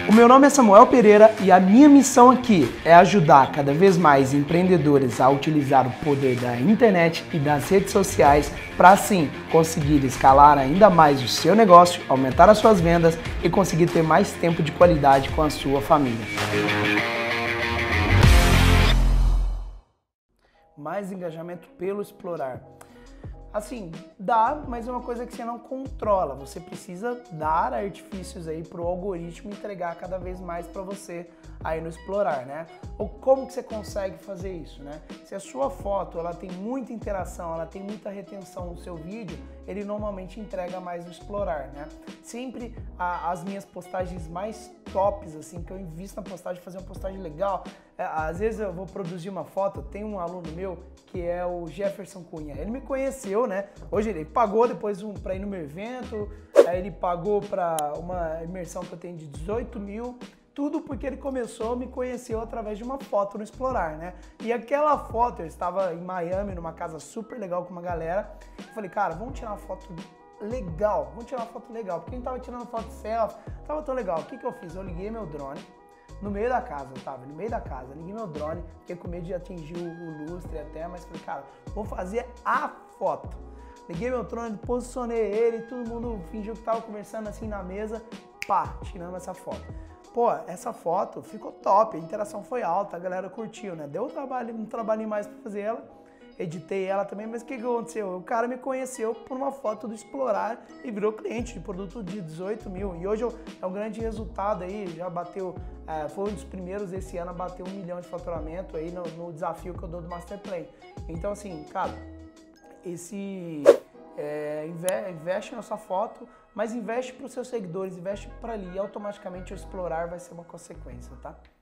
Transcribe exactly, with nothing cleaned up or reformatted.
O meu nome é Samuel Pereira e a minha missão aqui é ajudar cada vez mais empreendedores a utilizar o poder da internet e das redes sociais para assim conseguir escalar ainda mais o seu negócio, aumentar as suas vendas e conseguir ter mais tempo de qualidade com a sua família. Mais engajamento pelo explorar. Assim, dá, mas é uma coisa que você não controla. Você precisa dar artifícios aí para o algoritmo entregar cada vez mais para você aí no explorar, né? Ou como que você consegue fazer isso, né? Se a sua foto ela tem muita interação, ela tem muita retenção no seu vídeo, ele normalmente entrega mais no explorar, né? Sempre a, as minhas postagens mais tops, assim, que eu invisto na postagem, fazer uma postagem legal. É, às vezes eu vou produzir uma foto, tem um aluno meu que é o Jefferson Cunha. Ele me conheceu, né? Hoje ele pagou depois um, para ir no meu evento, aí ele pagou para uma imersão que eu tenho de dezoito mil, tudo porque ele começou, me conheceu através de uma foto no Explorar, né? E aquela foto, eu estava em Miami, numa casa super legal com uma galera, eu falei, cara, vamos tirar uma foto legal, vamos tirar uma foto legal, porque a gente tava tirando foto selfie, tava tão legal. O que que eu fiz? Eu liguei meu drone, no meio da casa, eu tava no meio da casa, liguei meu drone, fiquei com medo de atingir o lustre até, mas falei, cara, vou fazer a foto. Liguei meu drone, posicionei ele, todo mundo fingiu que tava conversando assim na mesa, pá, tiramos essa foto. Pô, essa foto ficou top, a interação foi alta, a galera curtiu, né? Deu um trabalho, um trabalhinho mais pra fazer ela, editei ela também, mas o que que aconteceu? O cara me conheceu por uma foto do Explorar e virou cliente de produto de dezoito mil. E hoje é um grande resultado aí, já bateu, é, foi um dos primeiros esse ano a bater um milhão de faturamento aí no, no desafio que eu dou do Masterplan. Então assim, cara, esse... É, investe na sua foto, mas investe para os seus seguidores, investe para ali e automaticamente o Explorar vai ser uma consequência, tá?